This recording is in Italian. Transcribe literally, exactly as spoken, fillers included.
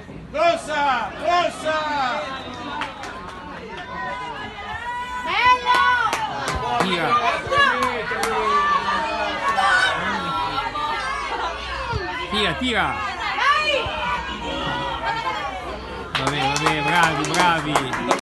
Corsa! Corsa! Tira. Tira, tira. Va bene, va bene, bravi, bravi.